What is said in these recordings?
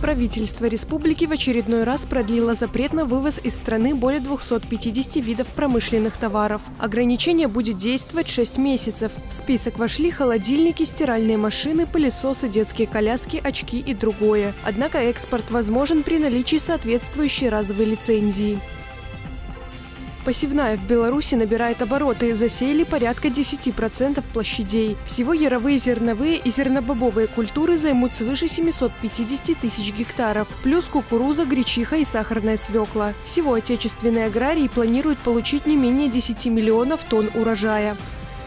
Правительство республики в очередной раз продлило запрет на вывоз из страны более 250 видов промышленных товаров. Ограничение будет действовать 6 месяцев. В список вошли холодильники, стиральные машины, пылесосы, детские коляски, очки и другое. Однако экспорт возможен при наличии соответствующей разовой лицензии. Посевная в Беларуси набирает обороты. Засеяли порядка 10% площадей. Всего яровые, зерновые и зернобобовые культуры займут свыше 750 тысяч гектаров. Плюс кукуруза, гречиха и сахарная свекла. Всего отечественные аграрии планируют получить не менее 10 миллионов тонн урожая.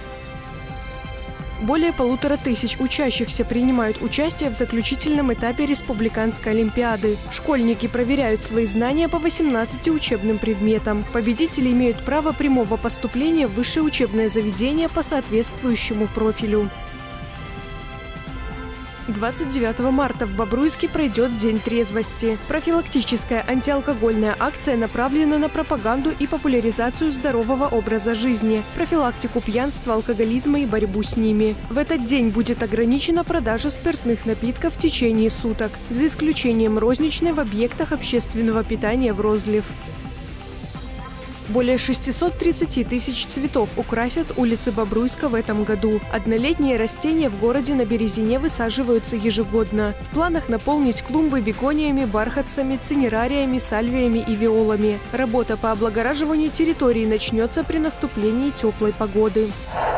Более 1500 учащихся принимают участие в заключительном этапе республиканской олимпиады. Школьники проверяют свои знания по 18 учебным предметам. Победители имеют право прямого поступления в высшее учебное заведение по соответствующему профилю. 29 марта в Бобруйске пройдет День трезвости. Профилактическая антиалкогольная акция направлена на пропаганду и популяризацию здорового образа жизни, профилактику пьянства, алкоголизма и борьбу с ними. В этот день будет ограничена продажа спиртных напитков в течение суток, за исключением розничной в объектах общественного питания в розлив. Более 630 тысяч цветов украсят улицы Бобруйска в этом году. Однолетние растения в городе на Березине высаживаются ежегодно. В планах наполнить клумбы бегониями, бархатцами, цинерариями, сальвиями и виолами. Работа по облагораживанию территории начнется при наступлении теплой погоды.